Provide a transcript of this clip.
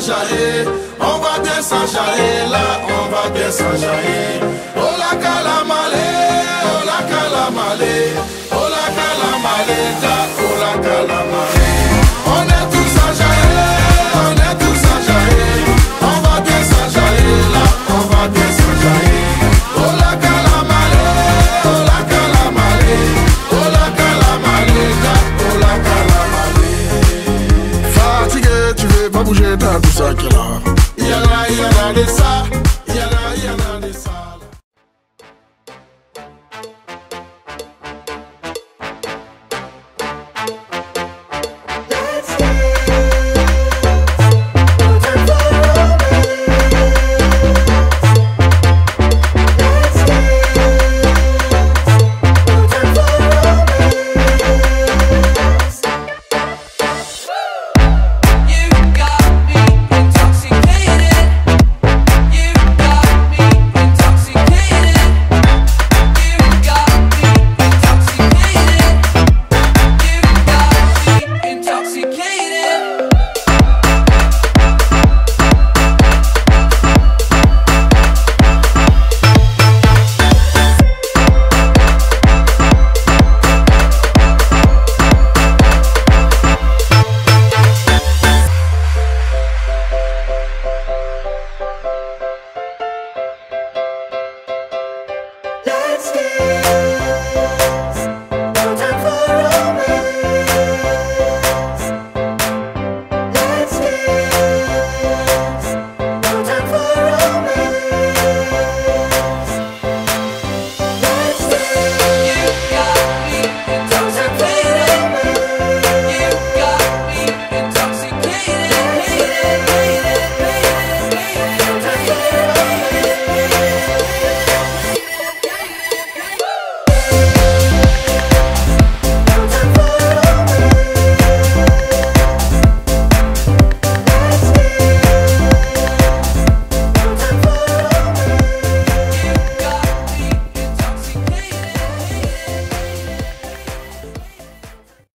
s'enjailler, on va bien s'enjailler, là on va bien s'enjailler. Oh la calamale, oh la calamale, oh la calamale, oh la calamale. On est tous enjaillés, on est tous enjaillés, on va bien s'enjailler, là on va bien s'enjailler. Oh la calamale, oh la calamale, oh la calamale, oh la calamale. Fatigué, tu veux pas bouger, t'as tout ça qui est là. Y'a là de ça.